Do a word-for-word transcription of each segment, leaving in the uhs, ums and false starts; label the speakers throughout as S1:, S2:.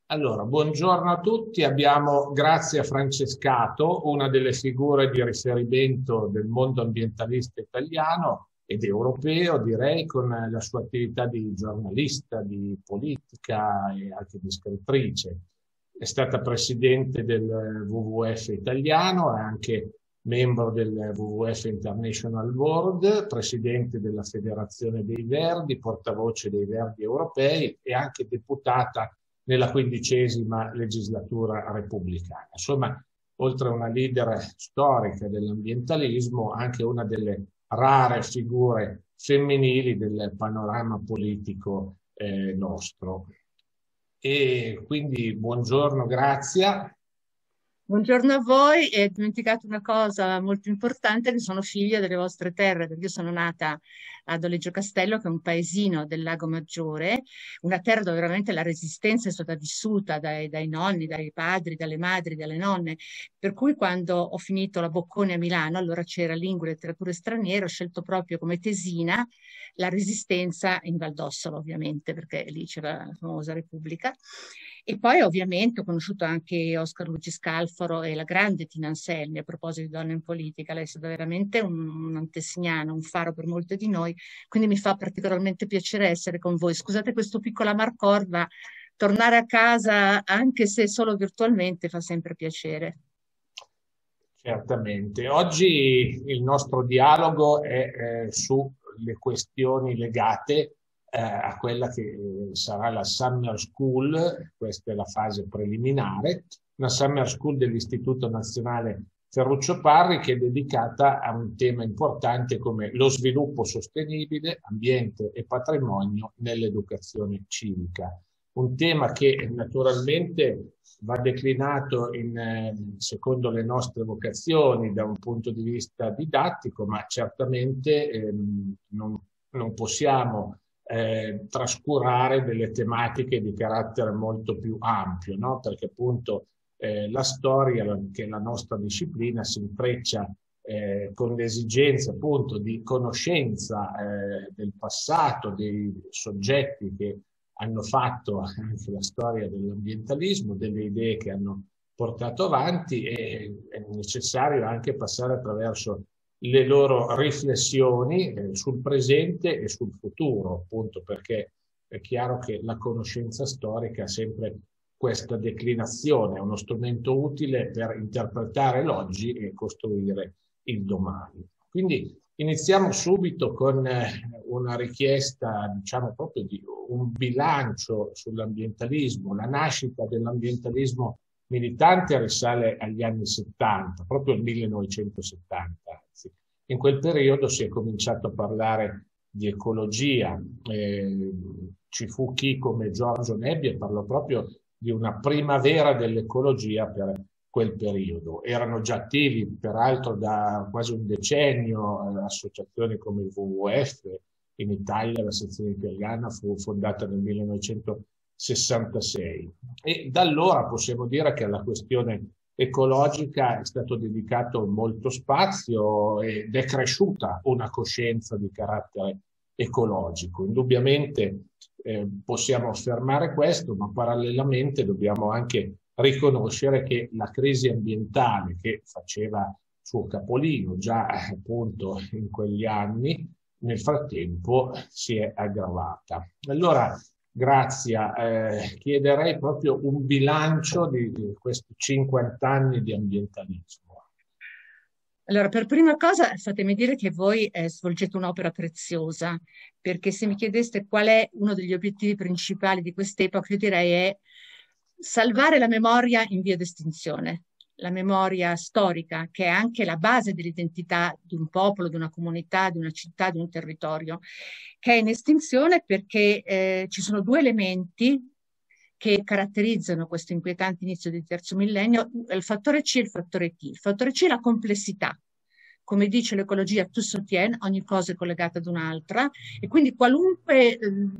S1: Allora, buongiorno a tutti. Abbiamo, grazie a Francescato, una delle figure di riferimento del mondo ambientalista italiano ed europeo, direi, con la sua attività di giornalista, di politica e anche di scrittrice. È stata presidente del W W F italiano, è anche membro del W W F International Board, presidente della Federazione dei Verdi, portavoce dei Verdi europei e anche deputata nella quindicesima legislatura repubblicana. Insomma, oltre a una leader storica dell'ambientalismo, anche una delle rare figure femminili del panorama politico eh, nostro. E quindi buongiorno, Grazia.
S2: Buongiorno a voi, e ho dimenticato una cosa molto importante, che sono figlia delle vostre terre, perché io sono nata ad Oleggio Castello, che è un paesino del Lago Maggiore, una terra dove veramente la resistenza è stata vissuta dai, dai nonni, dai padri, dalle madri, dalle nonne, per cui quando ho finito la Bocconi a Milano, allora c'era Lingua e Letterature Straniere, ho scelto proprio come tesina la resistenza in Val d'Ossola, ovviamente, perché lì c'era la famosa Repubblica. E poi ovviamente ho conosciuto anche Oscar Luigi Scalfaro e la grande Tina Anselmi a proposito di donne in politica. Lei è stata veramente un, un antesignano, un faro per molte di noi, quindi mi fa particolarmente piacere essere con voi. Scusate questo piccolo amarcord, ma tornare a casa, anche se solo virtualmente, fa sempre piacere.
S1: Certamente. Oggi il nostro dialogo è eh, sulle questioni legate eh, a quella che eh, sarà la Summer School, questa è la fase preliminare, una Summer School dell'Istituto Nazionale Ferruccio Parri che è dedicata a un tema importante come lo sviluppo sostenibile, ambiente e patrimonio nell'educazione civica. Un tema che naturalmente va declinato in, eh, secondo le nostre vocazioni da un punto di vista didattico, ma certamente ehm, non, non possiamo eh, trascurare delle tematiche di carattere molto più ampio, no? Perché appunto eh, la storia, che è la nostra disciplina, si intreccia eh, con l'esigenza appunto di conoscenza eh, del passato, dei soggetti che hanno fatto anche la storia dell'ambientalismo, delle idee che hanno portato avanti e è necessario anche passare attraverso le loro riflessioni eh, sul presente e sul futuro, appunto perché è chiaro che la conoscenza storica ha sempre questa declinazione, è uno strumento utile per interpretare l'oggi e costruire il domani. Quindi iniziamo subito con una richiesta, diciamo proprio di un bilancio sull'ambientalismo. La nascita dell'ambientalismo militante risale agli anni settanta, proprio al millenovecentosettanta. Anzi. In quel periodo si è cominciato a parlare di ecologia. Eh, ci fu chi come Giorgio Nebbia parlò proprio di una primavera dell'ecologia per quel periodo. Erano già attivi, peraltro, da quasi un decennio eh, associazioni come il W W F. In Italia la sezione italiana fu fondata nel millenovecentosessantasei. E da allora possiamo dire che alla questione ecologica è stato dedicato molto spazio ed è cresciuta una coscienza di carattere ecologico. Indubbiamente eh, possiamo affermare questo, ma parallelamente dobbiamo anche riconoscere che la crisi ambientale che faceva suo capolino già appunto in quegli anni, nel frattempo si è aggravata. Allora, Grazia, eh, chiederei proprio un bilancio di, di questi cinquanta anni di ambientalismo.
S2: Allora, per prima cosa fatemi dire che voi eh, svolgete un'opera preziosa, perché se mi chiedeste qual è uno degli obiettivi principali di quest'epoca, io direi è salvare la memoria in via d'estinzione, la memoria storica, che è anche la base dell'identità di un popolo, di una comunità, di una città, di un territorio, che è in estinzione perché eh, ci sono due elementi che caratterizzano questo inquietante inizio del terzo millennio, il fattore C e il fattore T. Il fattore C è la complessità. Come dice l'ecologia, tout se tient, ogni cosa è collegata ad un'altra, e quindi qualunque eh,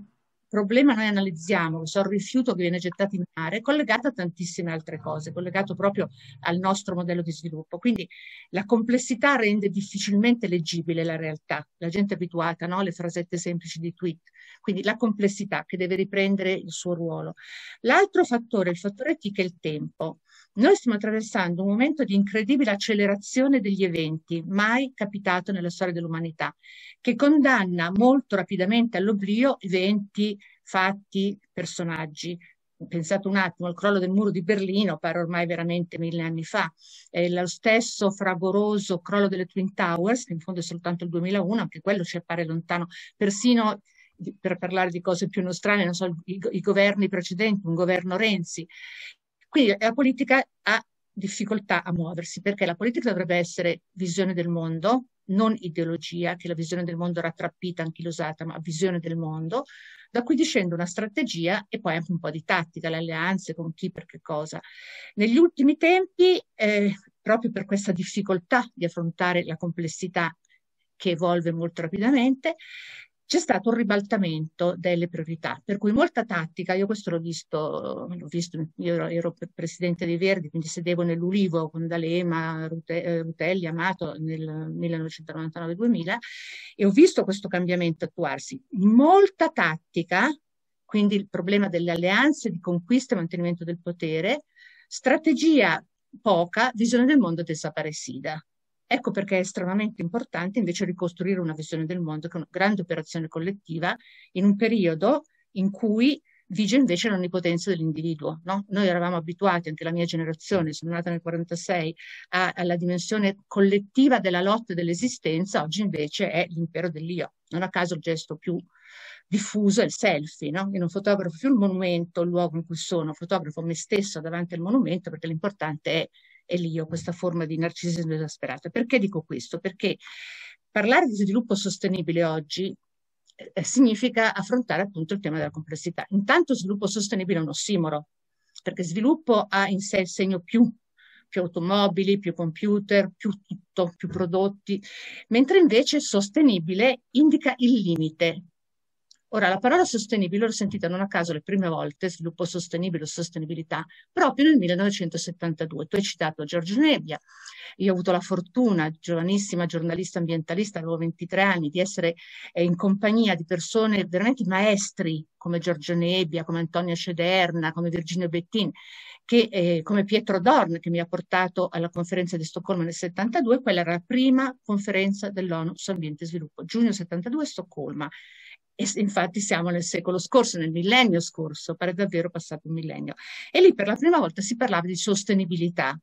S2: problema noi analizziamo, so, il rifiuto che viene gettato in mare, collegato a tantissime altre cose, collegato proprio al nostro modello di sviluppo. Quindi la complessità rende difficilmente leggibile la realtà, la gente è abituata, no, alle frasette semplici di tweet, quindi la complessità che deve riprendere il suo ruolo. L'altro fattore, il fattore T, che è il tempo. Noi stiamo attraversando un momento di incredibile accelerazione degli eventi, mai capitato nella storia dell'umanità, che condanna molto rapidamente all'oblio eventi, fatti, personaggi. Pensate un attimo al crollo del muro di Berlino, pare ormai veramente mille anni fa, eh, lo stesso fragoroso crollo delle Twin Towers, che in fondo è soltanto il duemilauno, anche quello ci appare lontano, persino per parlare di cose più nostrane, non so, i, i governi precedenti, un governo Renzi. Quindi la politica ha difficoltà a muoversi, perché la politica dovrebbe essere visione del mondo, non ideologia, che la visione del mondo rattrappita, anchilosata, ma visione del mondo, da cui discende una strategia e poi anche un po' di tattica, le alleanze con chi, per che cosa. Negli ultimi tempi, eh, proprio per questa difficoltà di affrontare la complessità che evolve molto rapidamente, c'è stato un ribaltamento delle priorità, per cui molta tattica, io questo l'ho visto, l'ho visto, io ero, ero presidente dei Verdi, quindi sedevo nell'Ulivo con D'Alema, Rute, Rutelli, Amato nel millenovecentonovantanove duemila e ho visto questo cambiamento attuarsi. Molta tattica, quindi il problema delle alleanze, di conquista e mantenimento del potere, strategia poca, visione del mondo desaparecida. Ecco perché è estremamente importante invece ricostruire una visione del mondo, che è una grande operazione collettiva, in un periodo in cui vige invece l'onnipotenza dell'individuo. No? Noi eravamo abituati, anche la mia generazione, sono nata nel quarantasei, a, alla dimensione collettiva della lotta e dell'esistenza, oggi invece è l'impero dell'io. Non a caso il gesto più diffuso è il selfie, no? Io non fotografo più il monumento, il luogo in cui sono, fotografo me stessa davanti al monumento, perché l'importante è è l'io, questa forma di narcisismo esasperato. Perché dico questo? Perché parlare di sviluppo sostenibile oggi eh, significa affrontare appunto il tema della complessità. Intanto sviluppo sostenibile è un ossimoro, perché sviluppo ha in sé il segno più, più automobili, più computer, più tutto, più prodotti, mentre invece sostenibile indica il limite. Ora, la parola sostenibile l'ho sentita non a caso le prime volte, sviluppo sostenibile o sostenibilità, proprio nel millenovecentosettantadue. Tu hai citato Giorgio Nebbia, io ho avuto la fortuna, giovanissima giornalista ambientalista, avevo ventitré anni, di essere eh, in compagnia di persone veramente maestri, come Giorgio Nebbia, come Antonia Cederna, come Virginio Bettin, che, eh, come Pietro Dorn, che mi ha portato alla conferenza di Stoccolma nel settantadue, quella era la prima conferenza dell'ONU su ambiente e sviluppo, giugno settantadue, Stoccolma. E infatti siamo nel secolo scorso, nel millennio scorso, pare davvero passato un millennio. E lì per la prima volta si parlava di sostenibilità,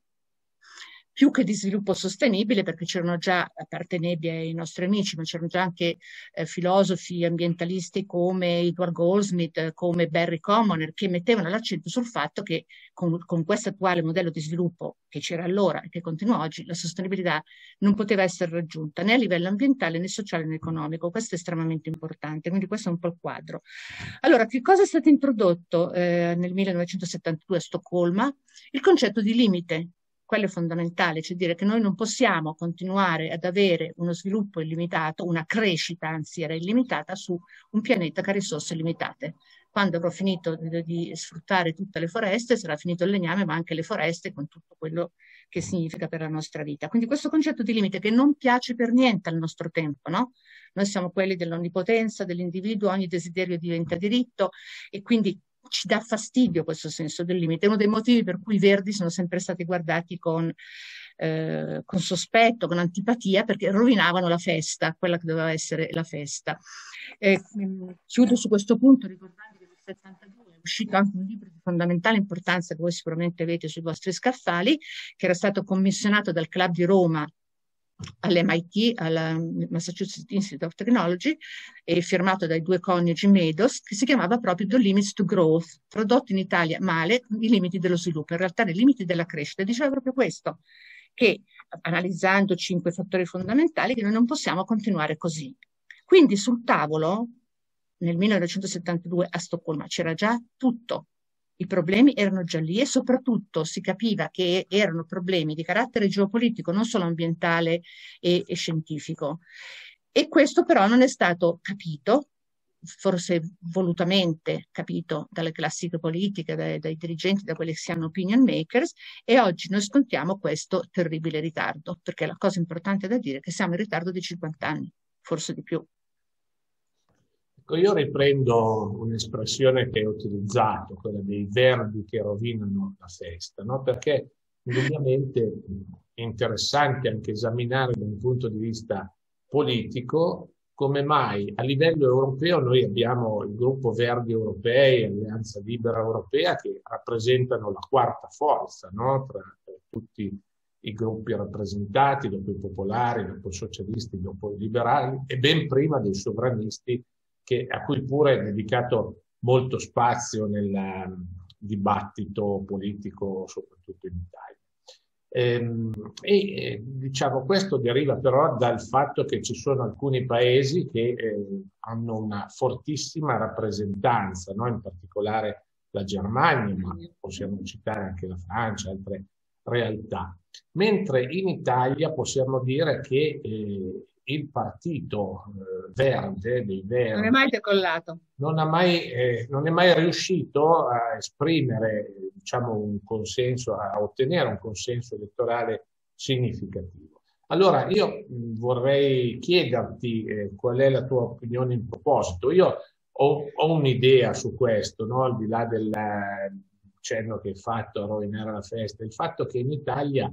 S2: più che di sviluppo sostenibile, perché c'erano già, a parte Nebbia e i nostri amici, ma c'erano già anche eh, filosofi ambientalisti come Edward Goldsmith, come Barry Commoner, che mettevano l'accento sul fatto che con, con questo attuale modello di sviluppo che c'era allora e che continua oggi, la sostenibilità non poteva essere raggiunta né a livello ambientale né sociale né economico. Questo è estremamente importante, quindi questo è un po' il quadro. Allora, che cosa è stato introdotto eh, nel millenovecentosettantadue a Stoccolma? Il concetto di limite. Quello è fondamentale, cioè dire che noi non possiamo continuare ad avere uno sviluppo illimitato, una crescita anzi era illimitata su un pianeta che ha risorse limitate. Quando avrò finito di, di sfruttare tutte le foreste, sarà finito il legname, ma anche le foreste con tutto quello che significa per la nostra vita. Quindi questo concetto di limite che non piace per niente al nostro tempo, no? Noi siamo quelli dell'onnipotenza, dell'individuo, ogni desiderio diventa diritto e quindi ci dà fastidio questo senso del limite. È uno dei motivi per cui i Verdi sono sempre stati guardati con, eh, con sospetto, con antipatia, perché rovinavano la festa, quella che doveva essere la festa. Eh, chiudo su questo punto ricordando che nel settantadue è uscito anche un libro di fondamentale importanza che voi sicuramente avete sui vostri scaffali, che era stato commissionato dal Club di Roma all'M I T, alla Massachusetts Institute of Technology, e firmato dai due coniugi Meadows, che si chiamava proprio The Limits to Growth, tradotto in Italia male, i limiti dello sviluppo, in realtà i limiti della crescita. Diceva proprio questo, che analizzando cinque fattori fondamentali, che noi non possiamo continuare così. Quindi sul tavolo, nel millenovecentosettantadue a Stoccolma, c'era già tutto. I problemi erano già lì e soprattutto si capiva che erano problemi di carattere geopolitico, non solo ambientale e, e scientifico. E questo però non è stato capito forse volutamente, capito, dalle classiche politiche, dai, dai dirigenti, da quelli che si hanno opinion makers, e oggi noi scontiamo questo terribile ritardo, perché la cosa importante da dire è che siamo in ritardo di cinquanta anni, forse di più.
S1: Ecco, io riprendo un'espressione che ho utilizzato, quella dei verdi che rovinano la festa, no? Perché indubbiamente è interessante anche esaminare da un punto di vista politico come mai a livello europeo noi abbiamo il gruppo Verdi Europei, Alleanza Libera Europea, che rappresentano la quarta forza, no? Tra, tra tutti i gruppi rappresentati, dopo i popolari, dopo i socialisti, dopo i liberali, e ben prima dei sovranisti, che, a cui pure è dedicato molto spazio nel um, dibattito politico, soprattutto in Italia. Ehm, e eh, diciamo questo deriva però dal fatto che ci sono alcuni paesi che eh, hanno una fortissima rappresentanza, no? In particolare la Germania, ma possiamo citare anche la Francia, altre realtà. Mentre in Italia possiamo dire che eh, il partito eh, verde dei Verdi
S2: non è mai decollato.
S1: Non, ha mai, eh, non è mai riuscito a esprimere, diciamo, un consenso, a ottenere un consenso elettorale significativo. Allora, io vorrei chiederti eh, qual è la tua opinione in proposito. Io ho, ho un'idea su questo, no? Al di là del cenno che hai fatto a rovinare la festa, il fatto che in Italia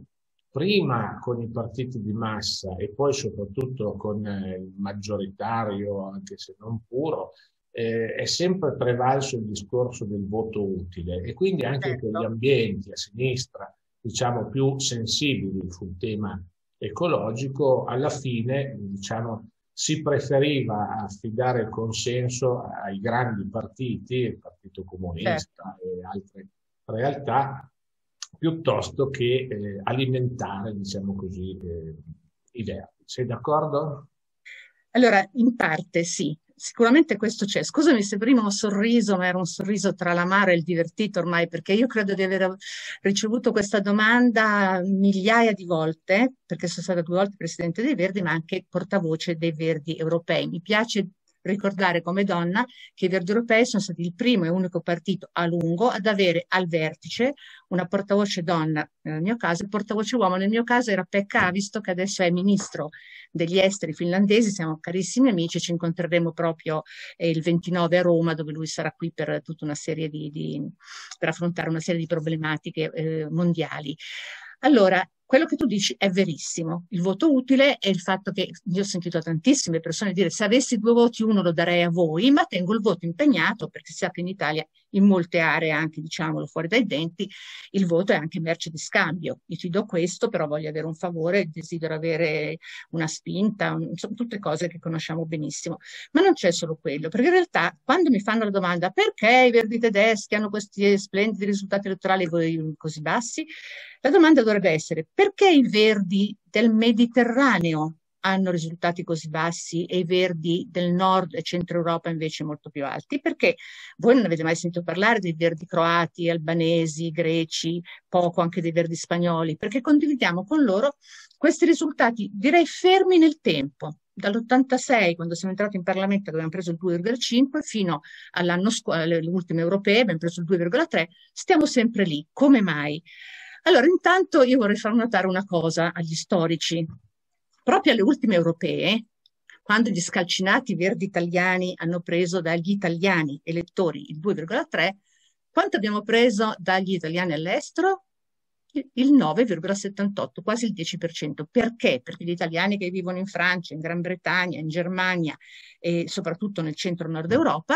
S1: prima con i partiti di massa e poi soprattutto con eh, il maggioritario, anche se non puro, eh, è sempre prevalso il discorso del voto utile, e quindi anche
S2: Certo.
S1: quegli ambienti a sinistra, diciamo, più sensibili sul tema ecologico, alla fine, diciamo, si preferiva affidare il consenso ai grandi partiti, il Partito Comunista, certo, e altre realtà, piuttosto che eh, alimentare, diciamo così, eh, i verdi. Sei d'accordo?
S2: Allora, in parte sì, sicuramente questo c'è. Scusami se prima ho sorriso, ma era un sorriso tra l'amaro e il divertito ormai, perché io credo di aver ricevuto questa domanda migliaia di volte, perché sono stata due volte Presidente dei Verdi, ma anche portavoce dei Verdi europei. Mi piace ricordare come donna che i Verdi Europei sono stati il primo e unico partito a lungo ad avere al vertice una portavoce donna, nel mio caso, il portavoce uomo nel mio caso era Pekka Haavisto, che adesso è ministro degli esteri finlandesi, siamo carissimi amici, ci incontreremo proprio eh, il ventinove a Roma, dove lui sarà qui per tutta una serie di, di per affrontare una serie di problematiche eh, mondiali. Allora, quello che tu dici è verissimo. Il voto utile è il fatto che io ho sentito tantissime persone dire: se avessi due voti uno lo darei a voi, ma tengo il voto impegnato, perché si sa che in Italia, in molte aree, anche diciamolo fuori dai denti, il voto è anche merce di scambio. Io ti do questo, però voglio avere un favore, desidero avere una spinta, un, insomma, tutte cose che conosciamo benissimo. Ma non c'è solo quello, perché in realtà quando mi fanno la domanda perché i verdi tedeschi hanno questi splendidi risultati elettorali così bassi, la domanda dovrebbe essere: perché i verdi del Mediterraneo hanno risultati così bassi e i verdi del nord e centro Europa invece molto più alti? Perché voi non avete mai sentito parlare dei verdi croati, albanesi, greci, poco anche dei verdi spagnoli? Perché condividiamo con loro questi risultati, direi, fermi nel tempo. Dall'ottantasei, quando siamo entrati in Parlamento, abbiamo preso il due virgola cinque, fino all'anno scorso, alle ultime europee, abbiamo preso il due virgola tre, stiamo sempre lì. Come mai? Allora, intanto io vorrei far notare una cosa agli storici. Proprio alle ultime europee, quando gli scalcinati verdi italiani hanno preso dagli italiani elettori il due virgola tre, quanto abbiamo preso dagli italiani all'estero? Il nove virgola settantotto, quasi il dieci per cento. Perché? Perché gli italiani che vivono in Francia, in Gran Bretagna, in Germania e soprattutto nel centro-nord Europa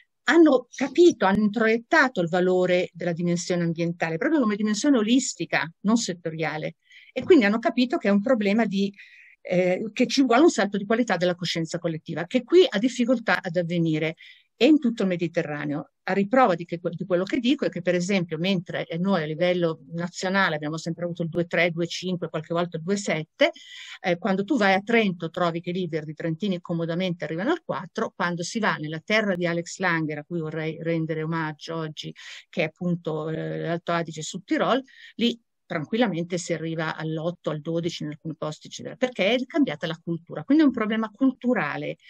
S2: hanno capito, hanno introiettato il valore della dimensione ambientale, proprio come dimensione olistica, non settoriale. E quindi hanno capito che è un problema di, eh, che ci vuole un salto di qualità della coscienza collettiva, che qui ha difficoltà ad avvenire, e in tutto il Mediterraneo. A riprova di, che, di quello che dico è che, per esempio, mentre noi a livello nazionale abbiamo sempre avuto il due virgola tre, due virgola cinque, qualche volta il due virgola sette, eh, quando tu vai a Trento trovi che i leader di Trentini comodamente arrivano al quattro, quando si va nella terra di Alex Langer, a cui vorrei rendere omaggio oggi, che è appunto eh, l'Alto Adige sul Tirol, lì tranquillamente si arriva all'otto, al dodici in alcuni posti, eccetera, perché è cambiata la cultura. Quindi è un problema culturale.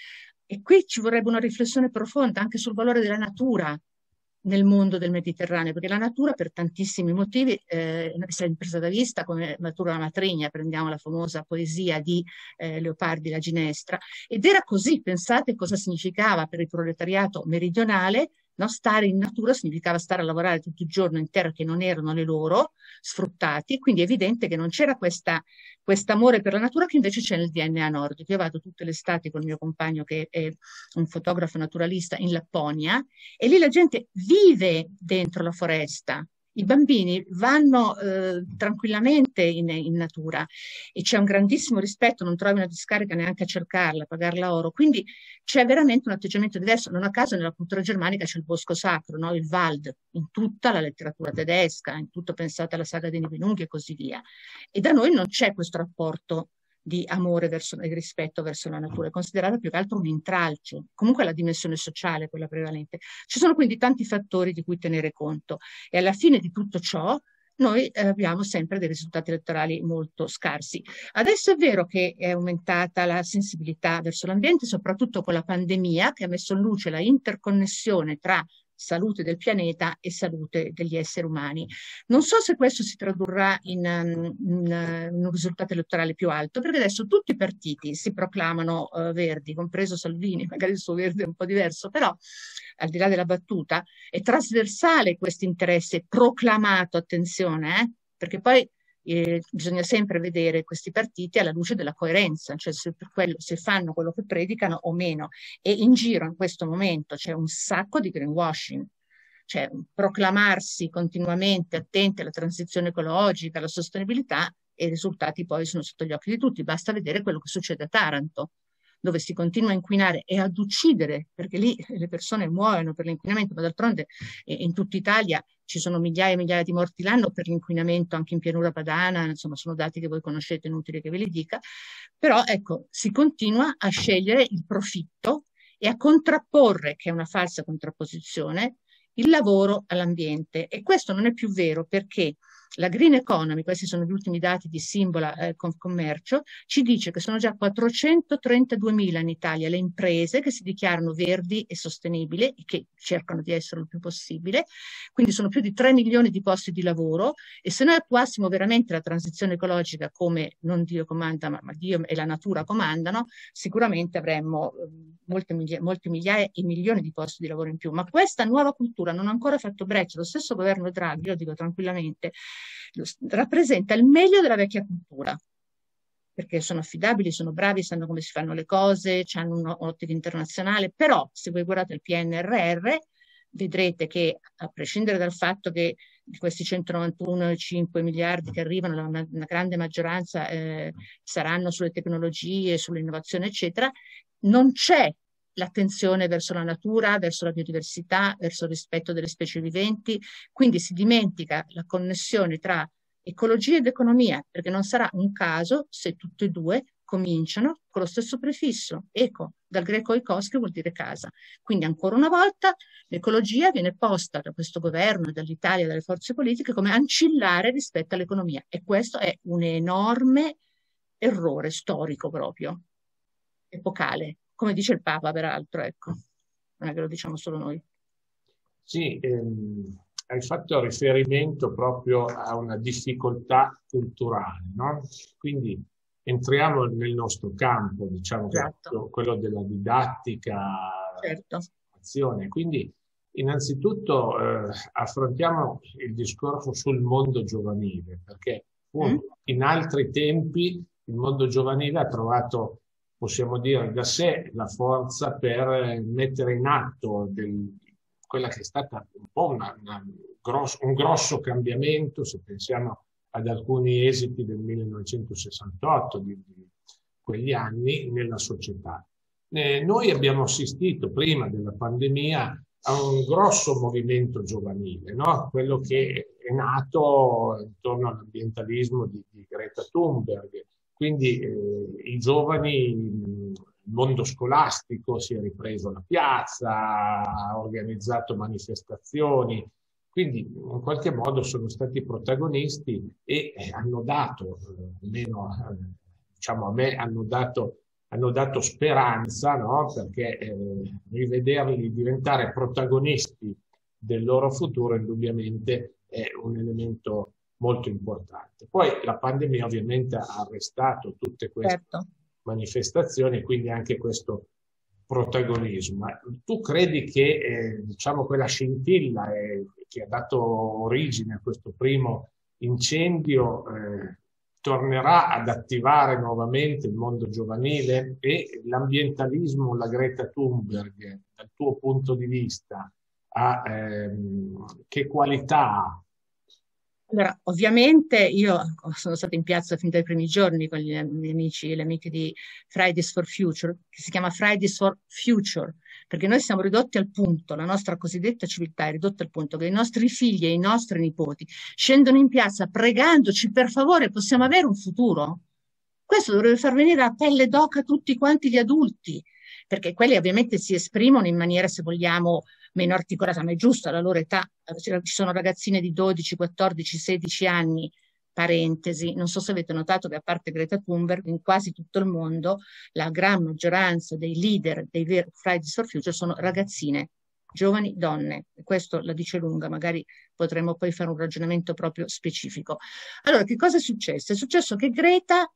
S2: E qui ci vorrebbe una riflessione profonda anche sul valore della natura nel mondo del Mediterraneo, perché la natura per tantissimi motivi eh, è sempre stata vista come natura matrigna, prendiamo la famosa poesia di eh, Leopardi La Ginestra, ed era così. Pensate cosa significava per il proletariato meridionale. No, stare in natura significava stare a lavorare tutto il giorno in terre che non erano le loro, sfruttati, quindi è evidente che non c'era questa amore per la natura che invece c'è nel D N A nordico. Io vado tutte le estati con il mio compagno che è un fotografo naturalista in Lapponia, e lì la gente vive dentro la foresta. I bambini vanno eh, tranquillamente in, in natura e c'è un grandissimo rispetto, non trovi una discarica neanche a cercarla, a pagarla oro. Quindi c'è veramente un atteggiamento diverso. Non a caso nella cultura germanica c'è il bosco sacro, no? Il Wald, in tutta la letteratura tedesca, in tutto, pensate alla saga dei Nibelunghi e così via. E da noi non c'è questo rapporto di amore verso, e rispetto verso la natura, è considerata più che altro un intralcio. Comunque la dimensione sociale è quella prevalente. Ci sono quindi tanti fattori di cui tenere conto, e alla fine di tutto ciò noi eh, abbiamo sempre dei risultati elettorali molto scarsi. Adesso è vero che è aumentata la sensibilità verso l'ambiente, soprattutto con la pandemia, che ha messo in luce la interconnessione tra salute del pianeta e salute degli esseri umani. Non so se questo si tradurrà in, in, in un risultato elettorale più alto, perché adesso tutti i partiti si proclamano uh, verdi, compreso Salvini, magari il suo verde è un po' diverso, però al di là della battuta è trasversale questo interesse proclamato, attenzione, eh, perché poi Eh, bisogna sempre vedere questi partiti alla luce della coerenza, cioè se, per quello, se fanno quello che predicano o meno. E in giro in questo momento c'è un sacco di greenwashing, cioè proclamarsi continuamente attenti alla transizione ecologica, alla sostenibilità, e i risultati poi sono sotto gli occhi di tutti. Basta vedere quello che succede a Taranto, dove si continua a inquinare e ad uccidere, perché lì le persone muoiono per l'inquinamento, ma d'altronde in tutta Italia ci sono migliaia e migliaia di morti l'anno per l'inquinamento anche in pianura padana, insomma sono dati che voi conoscete, inutile che ve li dica. Però ecco, si continua a scegliere il profitto e a contrapporre, che è una falsa contrapposizione, il lavoro all'ambiente. E questo non è più vero, perché la green economy, questi sono gli ultimi dati di Simbola eh, Commercio, ci dice che sono già quattrocentotrentaduemila in Italia le imprese che si dichiarano verdi e sostenibili e che cercano di essere il più possibile, quindi sono più di tre milioni di posti di lavoro. E se noi attuassimo veramente la transizione ecologica come non Dio comanda, ma, ma Dio e la natura comandano, sicuramente avremmo eh, molte miglia, molti migliaia e milioni di posti di lavoro in più. Ma questa nuova cultura non ha ancora fatto breccia. Lo stesso governo Draghi, io dico tranquillamente, rappresenta il meglio della vecchia cultura, perché sono affidabili, sono bravi, sanno come si fanno le cose, hanno un'ottica internazionale. Però se voi guardate il P N R R vedrete che, a prescindere dal fatto che di questi centonovantuno virgola cinque miliardi che arrivano, la, una grande maggioranza eh, saranno sulle tecnologie, sull'innovazione eccetera, non c'è l'attenzione verso la natura, verso la biodiversità, verso il rispetto delle specie viventi. Quindi si dimentica la connessione tra ecologia ed economia, perché non sarà un caso se tutte e due cominciano con lo stesso prefisso, eco, dal greco oikos, che vuol dire casa. Quindi ancora una volta l'ecologia viene posta da questo governo, dall'Italia, dalle forze politiche come ancillare rispetto all'economia, e questo è un enorme errore storico, proprio epocale, come dice il Papa peraltro, ecco, non è che lo diciamo solo noi.
S1: Sì, ehm, hai fatto riferimento proprio a una difficoltà culturale, no? Quindi entriamo nel nostro campo, diciamo,
S2: Esatto.
S1: quello della didattica,
S2: certo.
S1: azione. Quindi innanzitutto eh, affrontiamo il discorso sul mondo giovanile, perché mm. in altri tempi il mondo giovanile ha trovato, possiamo dire, da sé la forza per mettere in atto del, quella che è stata un po' una, una grosso, un grosso cambiamento, se pensiamo ad alcuni esiti del millenovecentosessantotto, di, di quegli anni, nella società. Eh, noi abbiamo assistito prima della pandemia a un grosso movimento giovanile, no? Quello che è nato intorno all'ambientalismo di, di Greta Thunberg. Quindi eh, i giovani, il mondo scolastico si è ripreso la piazza, ha organizzato manifestazioni, quindi in qualche modo sono stati protagonisti e hanno dato, almeno diciamo a me, hanno dato hanno dato speranza, no? Perché eh, rivederli diventare protagonisti del loro futuro indubbiamente è un elemento molto importante. Poi la pandemia ovviamente ha arrestato tutte queste
S2: Certo.
S1: manifestazioni e quindi anche questo protagonismo. Ma tu credi che eh, diciamo quella scintilla eh, che ha dato origine a questo primo incendio eh, tornerà ad attivare nuovamente il mondo giovanile e l'ambientalismo, la Greta Thunberg, dal tuo punto di vista, ha, ehm, che qualità ha?
S2: Allora, ovviamente io sono stata in piazza fin dai primi giorni con gli miei amici e le amiche di Fridays for Future, che si chiama Fridays for Future, perché noi siamo ridotti al punto, la nostra cosiddetta civiltà è ridotta al punto che i nostri figli e i nostri nipoti scendono in piazza pregandoci per favore, possiamo avere un futuro? Questo dovrebbe far venire a pelle d'oca tutti quanti gli adulti, perché quelli ovviamente si esprimono in maniera, se vogliamo, meno articolata, ma è giusto alla loro età. Ci sono ragazzine di dodici, quattordici, sedici anni, parentesi, non so se avete notato che a parte Greta Thunberg, in quasi tutto il mondo, la gran maggioranza dei leader dei Fridays for Future sono ragazzine, giovani donne. E questo la dice lunga, magari potremmo poi fare un ragionamento proprio specifico. Allora, che cosa è successo? È successo che Greta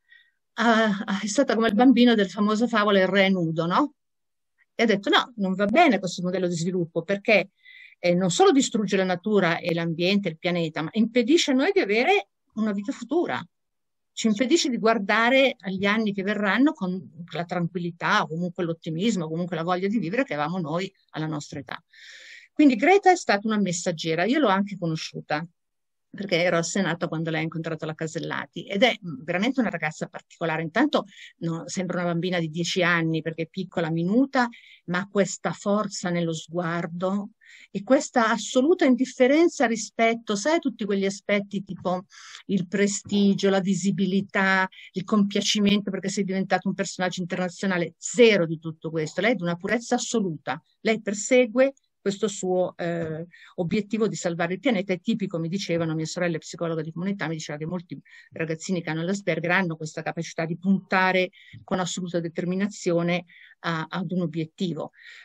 S2: Uh, è stata come il bambino del famoso favola Il re nudo, no? E ha detto no, non va bene questo modello di sviluppo perché eh, non solo distrugge la natura e l'ambiente, il pianeta, ma impedisce a noi di avere una vita futura. Ci impedisce di guardare agli anni che verranno con la tranquillità, comunque l'ottimismo, comunque la voglia di vivere che avevamo noi alla nostra età. Quindi Greta è stata una messaggera, io l'ho anche conosciuta, perché ero al Senato quando lei ha incontrato la Casellati ed è veramente una ragazza particolare. Intanto no, sembra una bambina di dieci anni perché è piccola, minuta, ma ha questa forza nello sguardo e questa assoluta indifferenza rispetto, sai, tutti quegli aspetti tipo il prestigio, la visibilità, il compiacimento perché sei diventato un personaggio internazionale, zero di tutto questo. Lei è di una purezza assoluta, lei persegue questo suo eh, obiettivo di salvare il pianeta. È tipico, mi dicevano, mia sorella è psicologa di comunità, mi diceva che molti ragazzini che hanno l'Asperger hanno questa capacità di puntare con assoluta determinazione a, ad un obiettivo.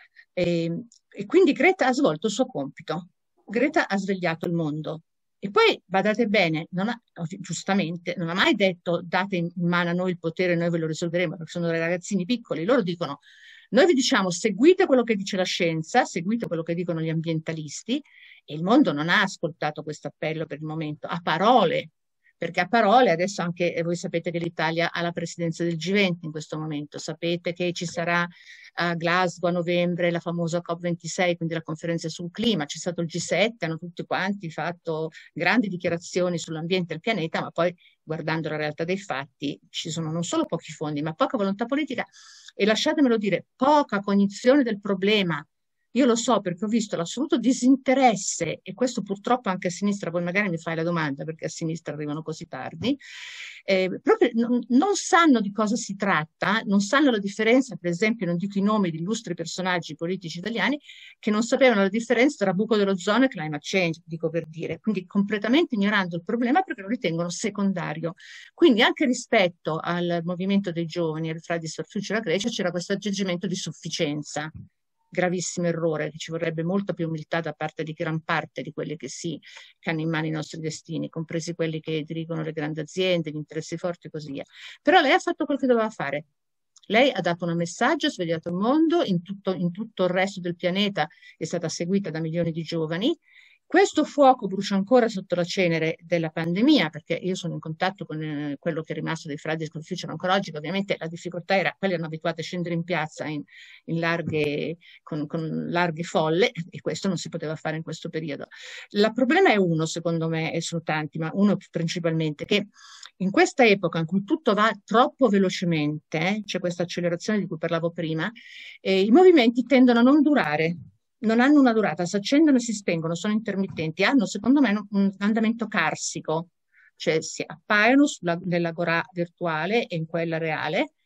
S2: E, e quindi Greta ha svolto il suo compito. Greta ha svegliato il mondo. E poi, badate bene, non ha, giustamente, non ha mai detto date in mano a noi il potere e noi ve lo risolveremo, perché sono dei ragazzini piccoli. Loro dicono noi vi diciamo seguite quello che dice la scienza, seguite quello che dicono gli ambientalisti e il mondo non ha ascoltato questo appello per il momento, a parole, perché a parole adesso anche eh, voi sapete che l'Italia ha la presidenza del G venti in questo momento, sapete che ci sarà a Glasgow a novembre la famosa COP ventisei, quindi la conferenza sul clima, c'è stato il G sette, hanno tutti quanti fatto grandi dichiarazioni sull'ambiente e il pianeta, ma poi guardando la realtà dei fatti ci sono non solo pochi fondi, ma poca volontà politica e lasciatemelo dire, poca cognizione del problema. Io lo so perché ho visto l'assoluto disinteresse, e questo purtroppo anche a sinistra, poi magari mi fai la domanda perché a sinistra arrivano così tardi, eh, proprio non, non sanno di cosa si tratta, non sanno la differenza, per esempio, non dico i nomi di illustri personaggi politici italiani, che non sapevano la differenza tra buco dell'ozono e climate change, dico per dire, quindi completamente ignorando il problema perché lo ritengono secondario. Quindi anche rispetto al movimento dei giovani, al Fridays for Future a Grecia, c'era questo atteggiamento di sufficienza. Gravissimo errore, che ci vorrebbe molta più umiltà da parte di gran parte di quelli che si che hanno in mano i nostri destini, compresi quelli che dirigono le grandi aziende, gli interessi forti e così via. Però lei ha fatto quel che doveva fare. Lei ha dato un messaggio, ha svegliato il mondo, in tutto, in tutto il resto del pianeta è stata seguita da milioni di giovani. Questo fuoco brucia ancora sotto la cenere della pandemia, perché io sono in contatto con eh, quello che è rimasto dei Fridays for Future ancora oggi, che ovviamente la difficoltà era, quelli erano abituati a scendere in piazza in, in larghe, con, con larghe folle, e questo non si poteva fare in questo periodo. Il problema è uno, secondo me, e sono tanti, ma uno principalmente, che in questa epoca in cui tutto va troppo velocemente, eh, c'è questa accelerazione di cui parlavo prima, eh, i movimenti tendono a non durare. Non hanno una durata, si accendono e si spengono, sono intermittenti, hanno secondo me un andamento carsico, cioè si appaiono sulla, nell'agorà virtuale e in quella reale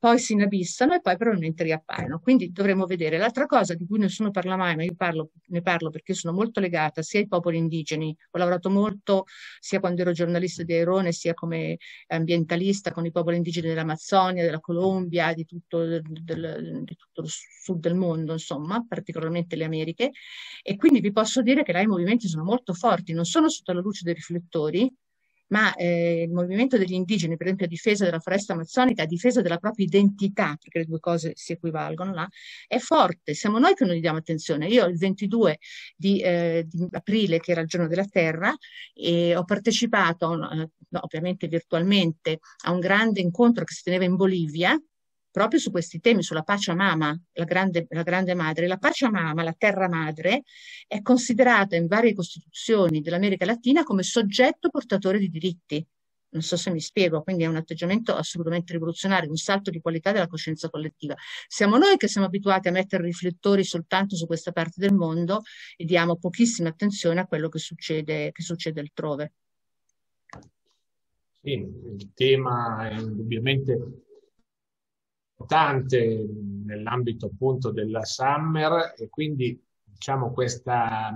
S2: poi si inabissano e poi probabilmente riappaiono. Quindi dovremo vedere. L'altra cosa di cui nessuno parla mai, ma io parlo, ne parlo perché sono molto legata sia ai popoli indigeni, ho lavorato molto sia quando ero giornalista di Airone, sia come ambientalista con i popoli indigeni dell'Amazzonia, della Colombia, di tutto, del, del, di tutto il sud del mondo, insomma, particolarmente le Americhe. E quindi vi posso dire che là i movimenti sono molto forti, non sono sotto la luce dei riflettori, ma eh, il movimento degli indigeni, per esempio a difesa della foresta amazzonica, a difesa della propria identità, perché le due cose si equivalgono là, è forte. Siamo noi che non gli diamo attenzione. Io il ventidue di, eh, di aprile, che era il giorno della Terra, e ho partecipato, no, ovviamente virtualmente, a un grande incontro che si teneva in Bolivia, proprio su questi temi, sulla Pachamama, la grande, la grande madre. La Pachamama, la terra madre, è considerata in varie costituzioni dell'America Latina come soggetto portatore di diritti. Non so se mi spiego, quindi è un atteggiamento assolutamente rivoluzionario, un salto di qualità della coscienza collettiva. Siamo noi che siamo abituati a mettere riflettori soltanto su questa parte del mondo e diamo pochissima attenzione a quello che succede, che succede altrove.
S1: Sì, il tema è indubbiamente importante nell'ambito appunto della Summer, e quindi diciamo questa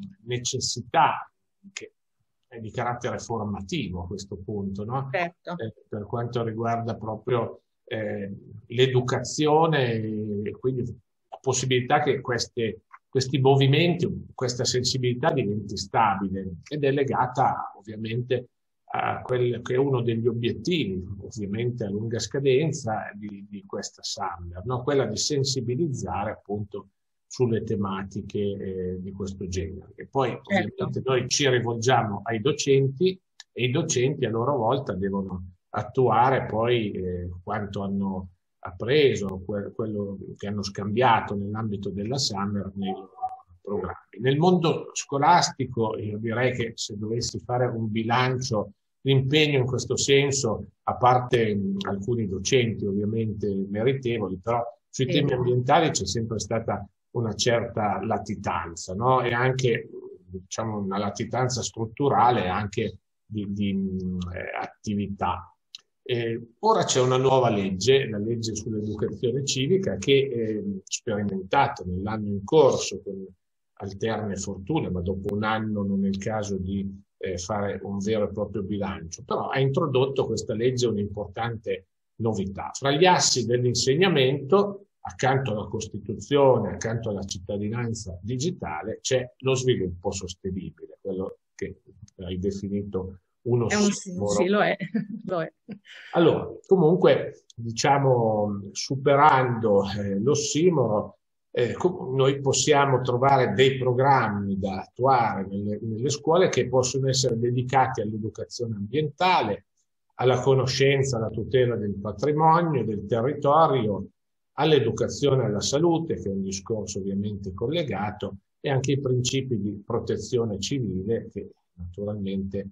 S1: necessità che è di carattere formativo a questo punto, no?
S2: Certo.
S1: Eh, per quanto riguarda proprio eh, l'educazione, e quindi la possibilità che queste, questi movimenti, questa sensibilità diventi stabile, ed è legata ovviamente a quello che è uno degli obiettivi, ovviamente a lunga scadenza, di, di questa Summer, no? Quella di sensibilizzare appunto sulle tematiche eh, di questo genere. E poi
S2: Certo.
S1: ovviamente noi ci rivolgiamo ai docenti, e i docenti a loro volta devono attuare poi eh, quanto hanno appreso, que- quello che hanno scambiato nell'ambito della Summer nei loro programmi. Nel mondo scolastico io direi che se dovessi fare un bilancio, l'impegno in questo senso, a parte mh, alcuni docenti ovviamente meritevoli, però sui
S2: Sì.
S1: temi ambientali c'è sempre stata una certa latitanza, no? E anche, diciamo, una latitanza strutturale anche di, di eh, attività. Eh, ora c'è una nuova legge, la legge sull'educazione civica, che è sperimentata nell'anno in corso con alterne fortune, ma dopo un anno non è il caso di eh, fare un vero e proprio bilancio, però ha introdotto questa legge un'importante novità. Fra gli assi dell'insegnamento, accanto alla Costituzione, accanto alla cittadinanza digitale, c'è lo sviluppo sostenibile, quello che hai definito uno
S2: È un,
S1: ossimoro.
S2: sì, lo è, lo è.
S1: Allora, comunque, diciamo, superando eh, l'ossimoro, eh, noi possiamo trovare dei programmi da attuare nelle, nelle scuole che possono essere dedicati all'educazione ambientale, alla conoscenza, alla tutela del patrimonio, del territorio, all'educazione alla salute, che è un discorso ovviamente collegato, e anche i principi di protezione civile, che naturalmente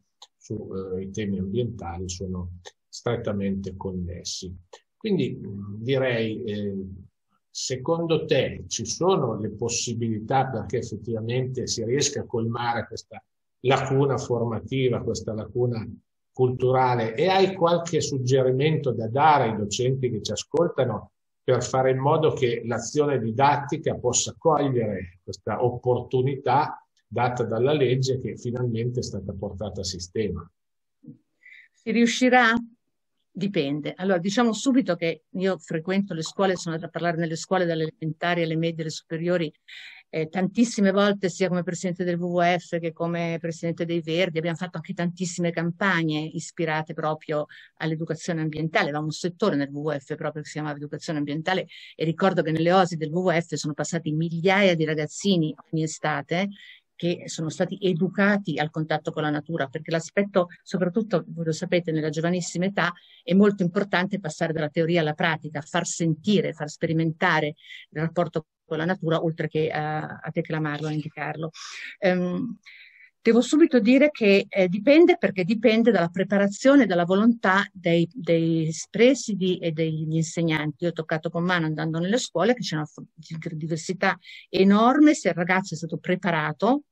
S1: sui eh, temi ambientali sono strettamente connessi. Quindi mh, direi, eh, secondo te ci sono le possibilità perché effettivamente si riesca a colmare questa lacuna formativa, questa lacuna culturale, e hai qualche suggerimento da dare ai docenti che ci ascoltano per fare in modo che l'azione didattica possa cogliere questa opportunità data dalla legge che finalmente è stata portata a sistema?
S2: Si riuscirà? Dipende. Allora, diciamo subito che io frequento le scuole, sono andata a parlare nelle scuole dalle elementari alle medie alle superiori eh, tantissime volte, sia come presidente del W W F che come presidente dei Verdi. Abbiamo fatto anche tantissime campagne ispirate proprio all'educazione ambientale. Aveva un settore nel W W F proprio che si chiamava educazione ambientale, e ricordo che nelle oasi del W W F sono passati migliaia di ragazzini ogni estate che sono stati educati al contatto con la natura, perché l'aspetto, soprattutto, voi lo sapete, nella giovanissima età, è molto importante passare dalla teoria alla pratica, far sentire, far sperimentare il rapporto con la natura, oltre che a, a declamarlo, a indicarlo. Um, Devo subito dire che eh, dipende, perché dipende dalla preparazione e dalla volontà dei, dei presidi e degli insegnanti. Io ho toccato con mano, andando nelle scuole, che c'è una diversità enorme se il ragazzo è stato preparato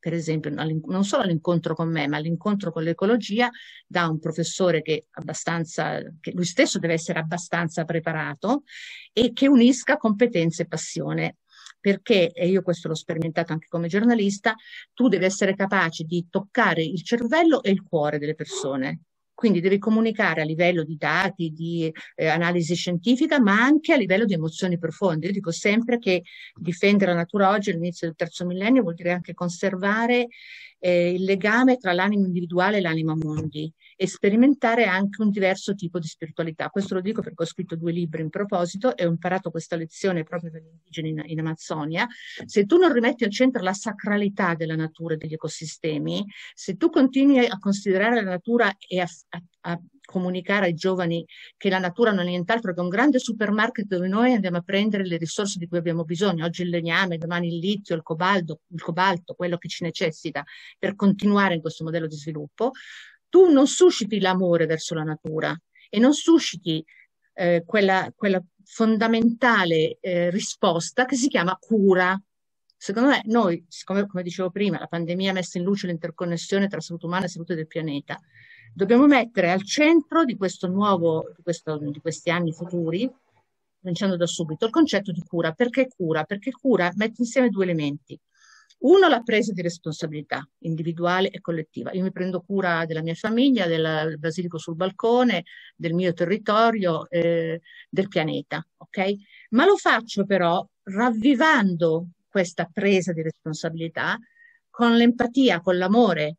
S2: per esempio, non solo all'incontro con me, ma all'incontro con l'ecologia, da un professore che, abbastanza, che lui stesso deve essere abbastanza preparato e che unisca competenze e passione. Perché, e io questo l'ho sperimentato anche come giornalista, tu devi essere capace di toccare il cervello e il cuore delle persone. Quindi devi comunicare a livello di dati, di eh, analisi scientifica, ma anche a livello di emozioni profonde. Io dico sempre che difendere la natura oggi, all'inizio del terzo millennio, vuol dire anche conservare eh, il legame tra l'animo individuale e l'anima mondi e sperimentare anche un diverso tipo di spiritualità. Questo lo dico perché ho scritto due libri in proposito e ho imparato questa lezione proprio per gli indigeni in, in Amazzonia. Se tu non rimetti al centro la sacralità della natura e degli ecosistemi, se tu continui a considerare la natura e a, a, a comunicare ai giovani che la natura non è nient'altro che un grande supermarket dove noi andiamo a prendere le risorse di cui abbiamo bisogno, oggi il legname, domani il litio, il cobalto, il cobalto, quello che ci necessita per continuare in questo modello di sviluppo, tu non susciti l'amore verso la natura e non susciti eh, quella, quella fondamentale eh, risposta che si chiama cura. Secondo me noi, siccome, come dicevo prima, la pandemia ha messo in luce l'interconnessione tra salute umana e salute del pianeta, dobbiamo mettere al centro di questo nuovo, di, questo, di questi anni futuri, cominciando da subito, il concetto di cura. Perché cura? Perché cura mette insieme due elementi. Uno, la presa di responsabilità individuale e collettiva. Io mi prendo cura della mia famiglia, del basilico sul balcone, del mio territorio, eh, del pianeta, ok? Ma lo faccio però ravvivando questa presa di responsabilità con l'empatia, con l'amore.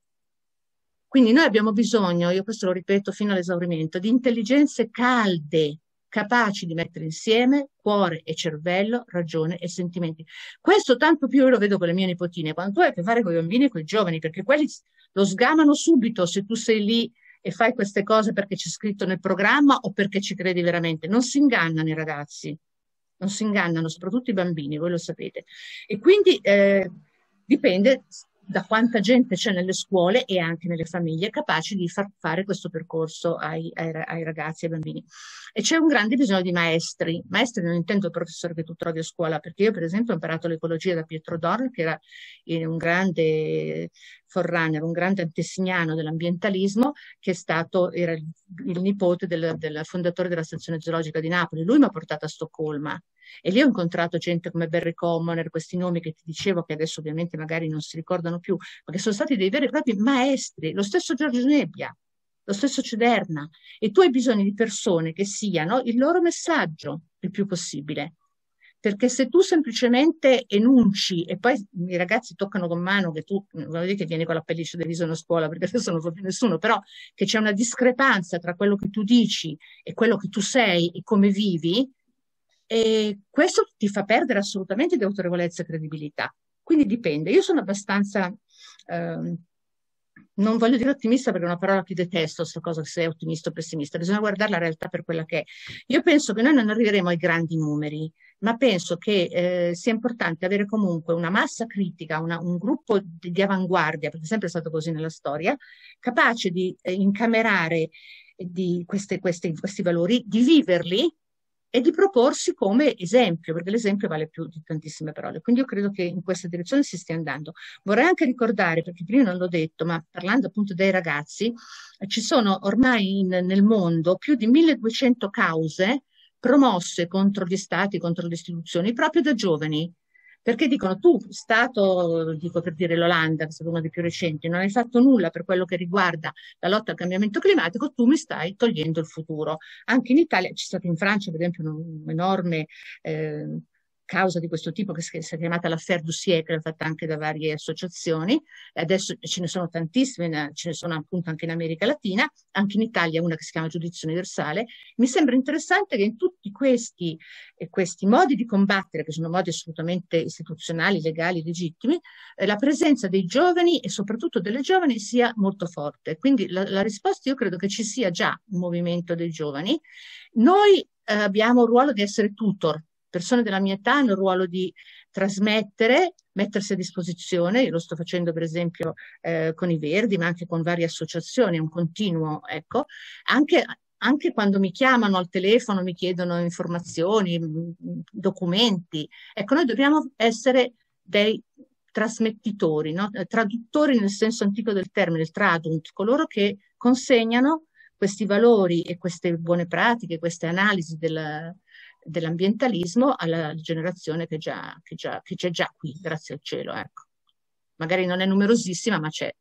S2: Quindi noi abbiamo bisogno, io questo lo ripeto fino all'esaurimento, di intelligenze calde, capaci di mettere insieme cuore e cervello, ragione e sentimenti. Questo tanto più io lo vedo con le mie nipotine, quando tu hai a che fare con i bambini e con i giovani, perché quelli lo sgamano subito se tu sei lì e fai queste cose perché c'è scritto nel programma o perché ci credi veramente. Non si ingannano i ragazzi, non si ingannano, soprattutto i bambini, voi lo sapete. E quindi eh, dipende da quanta gente c'è nelle scuole e anche nelle famiglie capaci di far fare questo percorso ai, ai, ai ragazzi e ai bambini. E c'è un grande bisogno di maestri. Maestri non intendo il professore che tu trovi a scuola, perché io per esempio ho imparato l'ecologia da Pietro Dorn, che era un grande forerunner, un grande antesignano dell'ambientalismo, che è stato, era il, il nipote del, del fondatore della stazione zoologica di Napoli. Lui mi ha portato a Stoccolma. E lì ho incontrato gente come Barry Commoner, questi nomi che ti dicevo, che adesso ovviamente magari non si ricordano più, ma che sono stati dei veri e propri maestri, lo stesso Giorgio Nebbia, lo stesso Cederna. E tu hai bisogno di persone che siano il loro messaggio il più possibile. Perché se tu semplicemente enunci e poi i ragazzi toccano con mano che tu, non vuol dire che vieni con la pelliccia del viso a scuola, perché adesso non so più nessuno, però che c'è una discrepanza tra quello che tu dici e quello che tu sei e come vivi, e questo ti fa perdere assolutamente di autorevolezza e credibilità. Quindi dipende. Io sono abbastanza, eh, non voglio dire ottimista perché è una parola che detesto, questa cosa se è ottimista o pessimista, bisogna guardare la realtà per quella che è. Io penso che noi non arriveremo ai grandi numeri, ma penso che eh, sia importante avere comunque una massa critica, una, un gruppo di, di avanguardia, perché è sempre stato così nella storia, capace di eh, incamerare di queste, queste, questi valori, di viverli e di proporsi come esempio, perché l'esempio vale più di tantissime parole. Quindi io credo che in questa direzione si stia andando. Vorrei anche ricordare, perché prima non l'ho detto, ma parlando appunto dei ragazzi, eh, ci sono ormai in, nel mondo più di milleduecento cause promosse contro gli stati, contro le istituzioni, proprio da giovani. Perché dicono, tu, Stato, dico per dire l'Olanda, che è stato uno dei più recenti, non hai fatto nulla per quello che riguarda la lotta al cambiamento climatico, tu mi stai togliendo il futuro. Anche in Italia, c'è stato in Francia, per esempio, un'enorme eh, causa di questo tipo che si è chiamata l'affaire du siècle, fatta anche da varie associazioni, e adesso ce ne sono tantissime, ce ne sono appunto anche in America Latina, anche in Italia una che si chiama Giudizio Universale. Mi sembra interessante che in tutti questi, eh, questi modi di combattere, che sono modi assolutamente istituzionali, legali, legittimi, eh, la presenza dei giovani e soprattutto delle giovani sia molto forte. Quindi la, la risposta, io credo che ci sia già un movimento dei giovani. Noi eh, abbiamo il ruolo di essere tutor. Persone della mia età hanno il ruolo di trasmettere, mettersi a disposizione. Io lo sto facendo per esempio eh, con i Verdi, ma anche con varie associazioni, un continuo, ecco, anche, anche quando mi chiamano al telefono, mi chiedono informazioni, documenti. Ecco, noi dobbiamo essere dei trasmettitori, no? Traduttori nel senso antico del termine, il tradunt, coloro che consegnano questi valori e queste buone pratiche, queste analisi del, dell'ambientalismo alla generazione che già, che già, che c'è già qui, grazie al cielo, ecco. Magari non è numerosissima, ma c'è.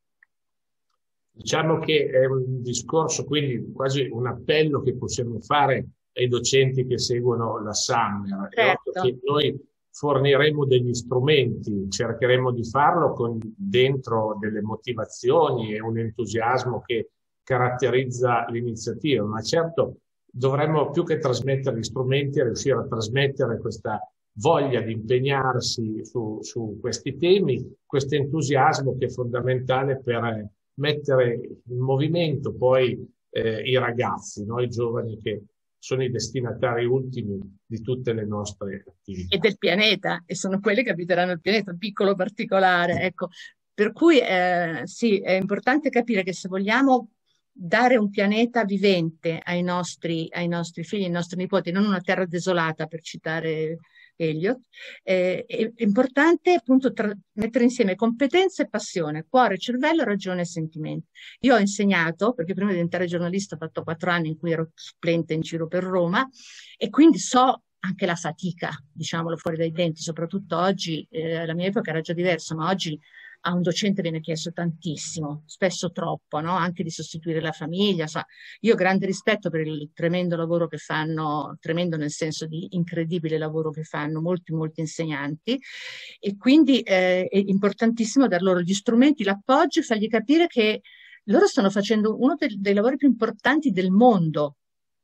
S1: Diciamo che è un discorso, quindi quasi un appello che possiamo fare ai docenti che seguono la Summer.
S2: Certo.
S1: È ovvio che noi forniremo degli strumenti, cercheremo di farlo con dentro delle motivazioni e un entusiasmo che caratterizza l'iniziativa, ma certo dovremmo più che trasmettere gli strumenti riuscire a trasmettere questa voglia di impegnarsi su, su questi temi, questo entusiasmo che è fondamentale per mettere in movimento poi eh, i ragazzi, no? I giovani che sono i destinatari ultimi di tutte le nostre attività.
S2: E del pianeta, e sono quelli che abiteranno il pianeta, piccolo particolare, ecco. Per cui eh, sì, è importante capire che se vogliamo dare un pianeta vivente ai nostri, ai nostri figli, ai nostri nipoti, non una terra desolata, per citare Eliot, eh, è importante appunto mettere insieme competenze e passione, cuore, cervello, ragione e sentimento. Io ho insegnato, perché prima di diventare giornalista ho fatto quattro anni in cui ero supplente in giro per Roma, e quindi so anche la fatica, diciamolo fuori dai denti, soprattutto oggi, eh, la mia epoca era già diversa, ma oggi a un docente viene chiesto tantissimo, spesso troppo, no? Anche di sostituire la famiglia. Insomma, io ho grande rispetto per il tremendo lavoro che fanno, tremendo nel senso di incredibile lavoro che fanno molti, molti insegnanti, e quindi eh, è importantissimo dar loro gli strumenti, l'appoggio e fargli capire che loro stanno facendo uno dei, dei lavori più importanti del mondo.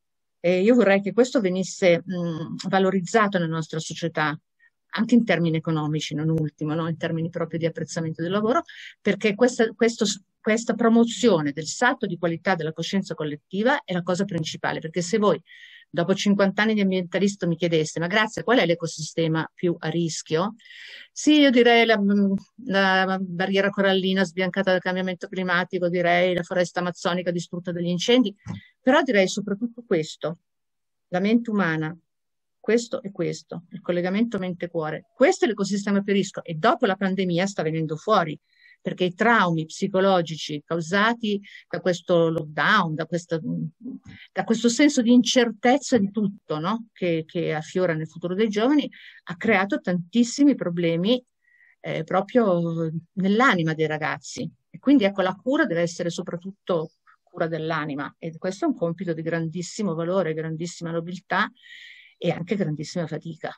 S2: E io vorrei che questo venisse mh, valorizzato nella nostra società, anche in termini economici, non ultimo, no? In termini proprio di apprezzamento del lavoro, perché questa, questo, questa promozione del salto di qualità della coscienza collettiva è la cosa principale, perché se voi dopo cinquanta anni di ambientalista mi chiedeste, ma grazie, qual è l'ecosistema più a rischio? Sì, io direi la, la barriera corallina sbiancata dal cambiamento climatico, direi la foresta amazzonica distrutta dagli incendi, però direi soprattutto questo, la mente umana, questo e questo, il collegamento mente-cuore. Questo è l'ecosistema più a rischio e dopo la pandemia sta venendo fuori, perché i traumi psicologici causati da questo lockdown, da, questa, da questo senso di incertezza di tutto, no? che, che affiora nel futuro dei giovani, ha creato tantissimi problemi eh, proprio nell'anima dei ragazzi. E quindi ecco, la cura deve essere soprattutto cura dell'anima, e questo è un compito di grandissimo valore, grandissima nobiltà e anche grandissima fatica.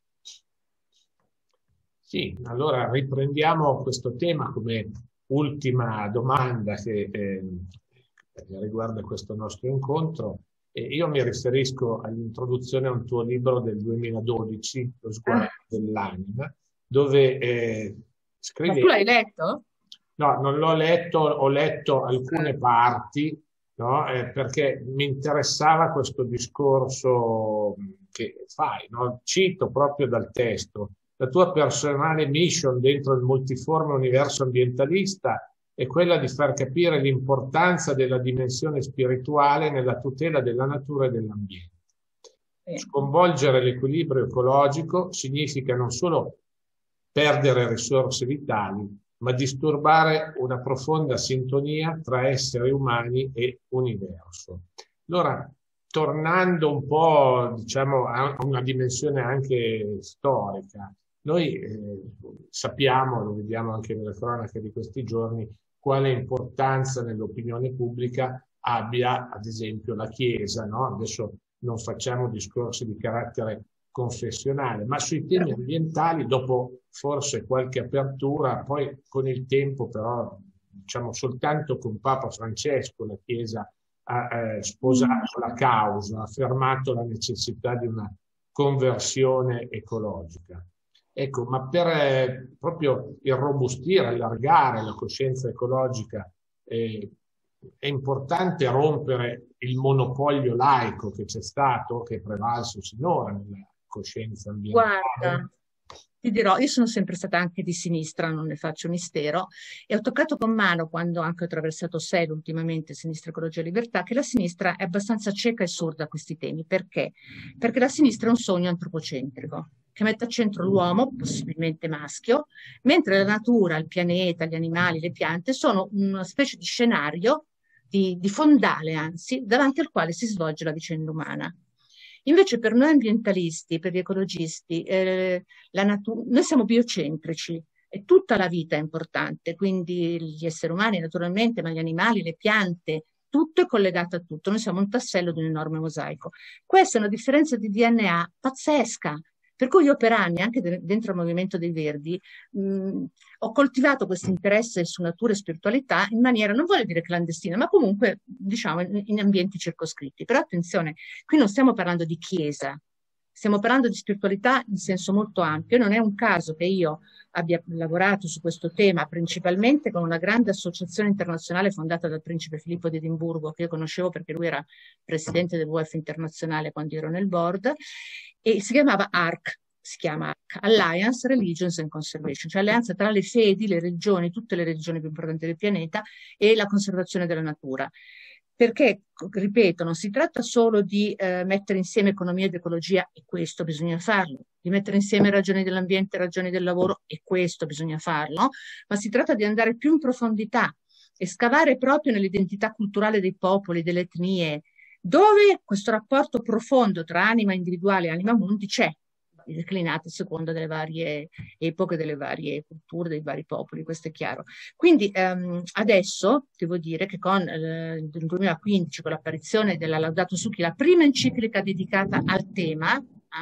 S1: Sì, allora riprendiamo questo tema come ultima domanda che eh, riguarda questo nostro incontro. E io mi riferisco all'introduzione a un tuo libro del duemiladodici, Lo sguardo ah. dell'anima, dove eh, scrivevi...
S2: Ma tu l'hai letto?
S1: No, non l'ho letto, ho letto alcune parti, no? eh, perché mi interessava questo discorso che fai, no? Cito proprio dal testo. La tua personale mission dentro il multiforme universo ambientalista è quella di far capire l'importanza della dimensione spirituale nella tutela della natura e dell'ambiente. Sconvolgere l'equilibrio ecologico significa non solo perdere risorse vitali, ma disturbare una profonda sintonia tra esseri umani e universo. Allora, tornando un po', diciamo, a una dimensione anche storica, noi eh, sappiamo, lo vediamo anche nelle cronache di questi giorni, quale importanza nell'opinione pubblica abbia, ad esempio, la Chiesa, no? Adesso non facciamo discorsi di carattere confessionale, ma sui temi ambientali, dopo forse qualche apertura, poi con il tempo però, diciamo, soltanto con Papa Francesco la Chiesa ha eh, sposato la causa, ha affermato la necessità di una conversione ecologica. Ecco, ma per eh, proprio irrobustire, allargare la coscienza ecologica, eh, è importante rompere il monopolio laico che c'è stato, che è prevalso sinora nella coscienza ambientale.
S2: Guarda, ti dirò, io sono sempre stata anche di sinistra, non ne faccio mistero, e ho toccato con mano, quando anche ho attraversato S E L ultimamente, Sinistra Ecologia e Libertà, che la sinistra è abbastanza cieca e sorda a questi temi. Perché? Perché la sinistra è un sogno antropocentrico, che mette al centro l'uomo, possibilmente maschio, mentre la natura, il pianeta, gli animali, le piante sono una specie di scenario, di, di fondale anzi, davanti al quale si svolge la vicenda umana. Invece per noi ambientalisti, per gli ecologisti, eh, la natura, noi siamo biocentrici e tutta la vita è importante, quindi gli esseri umani naturalmente, ma gli animali, le piante, tutto è collegato a tutto, noi siamo un tassello di un enorme mosaico. Questa è una differenza di D N A pazzesca, per cui io per anni, anche dentro il Movimento dei Verdi, mh, ho coltivato questo interesse su natura e spiritualità in maniera, non voglio dire clandestina, ma comunque diciamo in, in ambienti circoscritti. Però attenzione, qui non stiamo parlando di chiesa, stiamo parlando di spiritualità in senso molto ampio. Non è un caso che io abbia lavorato su questo tema principalmente con una grande associazione internazionale fondata dal principe Filippo di Edimburgo, che io conoscevo perché lui era presidente del W W F internazionale quando ero nel board, e si chiamava A R C, si chiama Alliance Religions and Conservation, cioè alleanza tra le fedi, le religioni, tutte le religioni più importanti del pianeta e la conservazione della natura. Perché, ripeto, non si tratta solo di eh, mettere insieme economia ed ecologia, e questo bisogna farlo, di mettere insieme ragioni dell'ambiente e ragioni del lavoro, e questo bisogna farlo, ma si tratta di andare più in profondità e scavare proprio nell'identità culturale dei popoli, delle etnie, dove questo rapporto profondo tra anima individuale e anima mundi c'è, declinate a seconda delle varie epoche, delle varie culture, dei vari popoli, questo è chiaro. Quindi ehm, adesso devo dire che con eh, il duemilaquindici, con l'apparizione della Laudato Si', la prima enciclica dedicata al tema,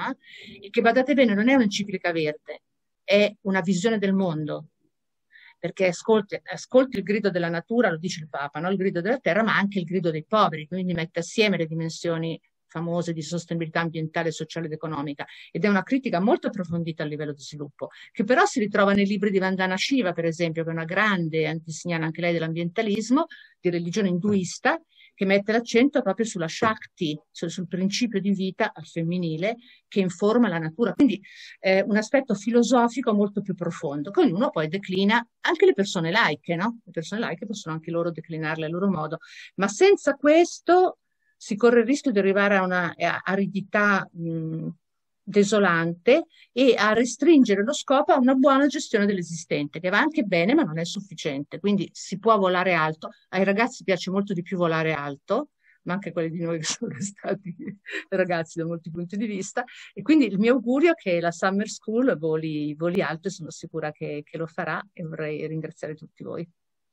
S2: eh, e che badate bene non è un'enciclica verde, è una visione del mondo, perché ascolti, ascolti il grido della natura, lo dice il Papa, no? Il grido della terra, ma anche il grido dei poveri, quindi mette assieme le dimensioni famose di sostenibilità ambientale, sociale ed economica, ed è una critica molto approfondita a livello di sviluppo, che però si ritrova nei libri di Vandana Shiva, per esempio, che è una grande antesignana anche lei dell'ambientalismo, di religione induista, che mette l'accento proprio sulla Shakti, cioè sul principio di vita al femminile che informa la natura. Quindi eh, un aspetto filosofico molto più profondo, che ognuno poi declina, anche le persone laiche, no? Le persone laiche possono anche loro declinarle a loro modo, ma senza questo si corre il rischio di arrivare a una aridità mh, desolante e a restringere lo scopo a una buona gestione dell'esistente, che va anche bene ma non è sufficiente. Quindi si può volare alto, ai ragazzi piace molto di più volare alto, ma anche quelli di noi che sono stati ragazzi da molti punti di vista, e quindi il mio augurio è che la Summer School voli, voli alto, e sono sicura che, che lo farà, e vorrei ringraziare tutti voi.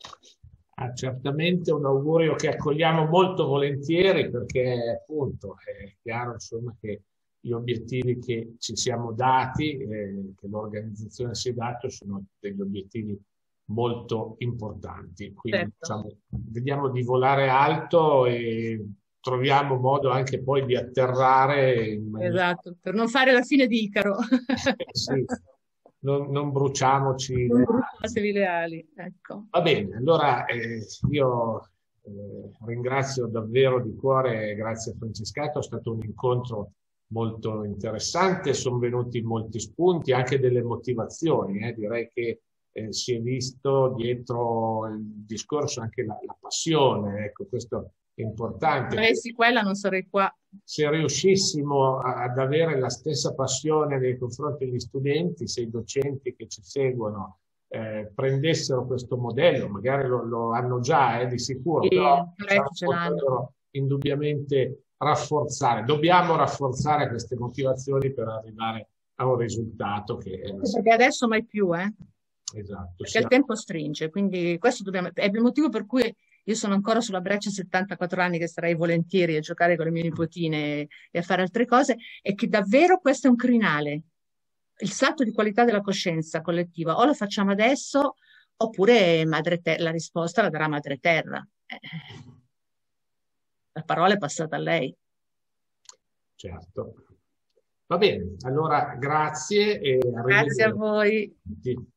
S1: Ah, certamente un augurio che accogliamo molto volentieri, perché appunto è chiaro insomma che gli obiettivi che ci siamo dati, eh, che l'organizzazione si è dato, sono degli obiettivi molto importanti. Quindi
S2: Certo.
S1: diciamo, vediamo di volare alto e troviamo modo anche poi di atterrare in maniera...
S2: Esatto, per non fare la fine di Icaro.
S1: Sì, non, non bruciamoci.
S2: Non bruciatevi le ali, ecco.
S1: Va bene, allora eh, io eh, ringrazio davvero di cuore, grazie a Francescato, è stato un incontro molto interessante, sono venuti molti spunti, anche delle motivazioni, eh. Direi che eh, si è visto dietro il discorso anche la, la passione, ecco, questo è importante.
S2: Se avessi quella non sarei qua.
S1: Se riuscissimo a, ad avere la stessa passione nei confronti degli studenti, se i docenti che ci seguono eh, prendessero questo modello, magari lo, lo hanno già eh, di sicuro,
S2: Sì,
S1: però
S2: parecchi ce l'hanno.
S1: potrebbero indubbiamente rafforzare. Dobbiamo rafforzare queste motivazioni per arrivare a un risultato che è...
S2: Perché adesso mai più, eh?
S1: Esatto.
S2: Perché il tempo stringe, quindi questo dobbiamo... è il motivo per cui io sono ancora sulla breccia, settantaquattro anni, che starei volentieri a giocare con le mie nipotine e a fare altre cose, e che davvero questo è un crinale. Il salto di qualità della coscienza collettiva o lo facciamo adesso, oppure madre terra, la risposta la darà Madre Terra. Eh, la parola è passata a lei.
S1: Certo. Va bene, allora grazie e
S2: Grazie a voi.
S1: Sì.